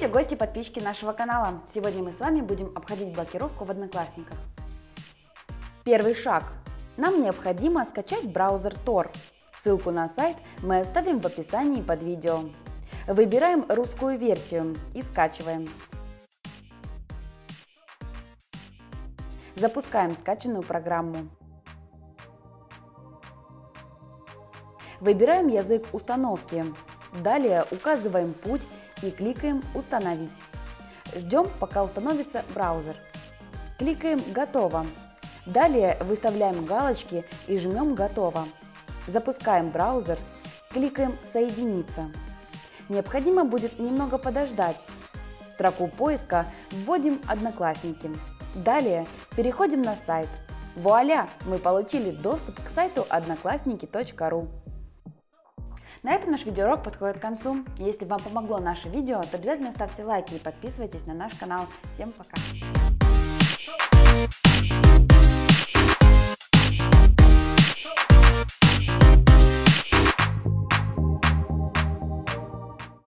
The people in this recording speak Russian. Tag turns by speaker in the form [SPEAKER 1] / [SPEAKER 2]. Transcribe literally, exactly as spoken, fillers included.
[SPEAKER 1] Здравствуйте, гости и подписчики нашего канала! Сегодня мы с вами будем обходить блокировку в Одноклассниках. Первый шаг. Нам необходимо скачать браузер Тор. Ссылку на сайт мы оставим в описании под видео. Выбираем русскую версию и скачиваем. Запускаем скачанную программу. Выбираем язык установки. Далее указываем путь и кликаем «Установить». Ждем, пока установится браузер. Кликаем «Готово». Далее выставляем галочки и жмем «Готово». Запускаем браузер, кликаем «Соединиться». Необходимо будет немного подождать. В строку поиска вводим «Одноклассники». Далее переходим на сайт. Вуаля! Мы получили доступ к сайту одноклассники точка ру. На этом наш видеоурок подходит к концу. Если вам помогло наше видео, то обязательно ставьте лайки и подписывайтесь на наш канал. Всем пока!